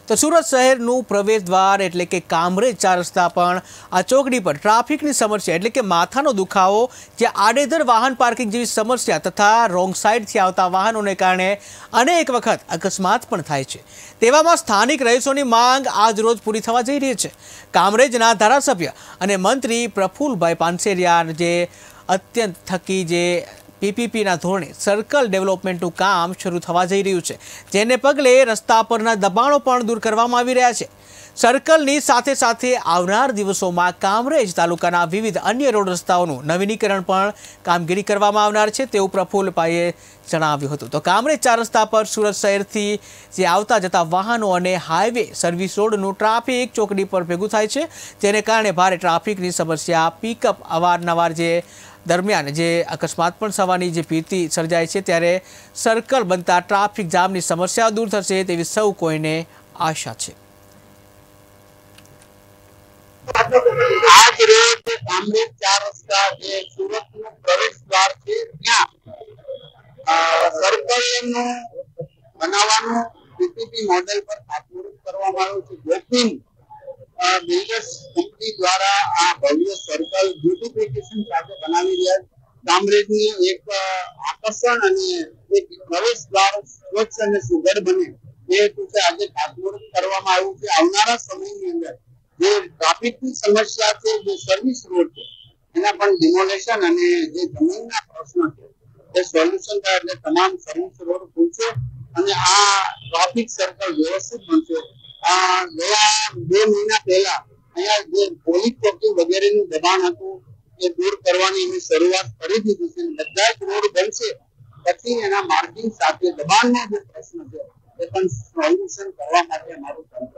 તો સુરત શહેરનું પ્રવેશ દ્વાર એટલે કે કામરેજ 4 રસ્તા પણ આ ચોકડી પર ટ્રાફિકની સમસ્યા એટલે કે માથાનો દુખાવો, જે આડેધડ વાહન પાર્કિંગ જેવી સમસ્યા તથા રોંગ સાઈડથી આવતા વાહનોને કારણે અનેક વખત અકસ્માત પણ થાય છે। તેવામાં સ્થાનિક રહીશોની માંગ આજ રોજ પૂરી થવા જઈ રહી છે। કામરેજના ધારાસભ્ય અને મંત્રી પ્રફુલભાઈ પાનસેરિયા જે અત્યંત થકી જે પીપીપીના ધોરણે સર્કલ ડેવલપમેન્ટનું કામ શરૂ થવા જઈ રહ્યું છે, જેને પગલે રસ્તા પરના દબાણો પણ દૂર કરવામાં આવી રહ્યા છે। સર્કલની સાથે સાથે આવનાર દિવસોમાં કામરેજ તાલુકાના વિવિધ અન્ય રોડ રસ્તાઓનું નવીનીકરણ પણ કામગીરી કરવામાં આવનાર છે, તેવું પ્રફુલભાઈએ જણાવ્યું હતું। તો કામરેજ 4 રસ્તા પર સુરત શહેરથી જે આવતા જતા વાહનો અને હાઈવે સર્વિસ રોડનું ટ્રાફિક ચોકડી પર ભેગું થાય છે, જેને કારણે ભારે ટ્રાફિકની સમસ્યા, પિકઅપ અવારનવાર જે દરમિયાન જે અકસ્માત પણ થવાની જે ભીતિ સર્જાય છે, ત્યારે સર્કલ બનતા ટ્રાફિક જામની સમસ્યા દૂર થશે તેવી સૌ કોઈને આશા છે। आज रोज कामरेज 4 रस्ता જે સુરતનું પ્રવેશ દ્વાર છે, ત્યાં સર્કલનું બનાવવાનું પીપીપી મોડેલ પર ખાતમુહૂર્ત કરવામાં આવ્યું છે। ગોકુલ બિલ્ડર્સ કંપની દ્વારા આ ભવ્ય સર્કલ બ્યુટિફિકેશન સાથે બનાવી રહ્યા છે। કામરેજની એક આકર્ષણ અને એક પ્રવેશ દ્વાર સ્વચ્છ અને સુઘડ બને એ હેતુથી આજે ખાતમુહૂર્ત કરવામાં આવ્યું છે। આવનારા સમયની અંદર જે ટ્રાફિકની સમસ્યા છે, જે સર્વિસ રોડ છે, એના પણ ડિમોલેશન અને જે જમીનના પ્રશ્નો છે એ સોલ્યુશન થાય એટલે તમામ સર્વિસ રોડ ખુલશે અને આ ટ્રાફિક સર્કલ વ્યવસ્થિત બનશે। આ ગયા 2 મહિના પહેલા અહીંયા જે પોલીસ ચોકી વગેરેનું દબાણ હતું એ દૂર કરવાની એની શરૂઆત કરી દીધી છે। બધા જ રોડ બનશે પછી એના માર્કિંગ સાથે દબાણનો જે પ્રશ્ન છે એ પણ સોલ્યુશન કરવા માટે અમારું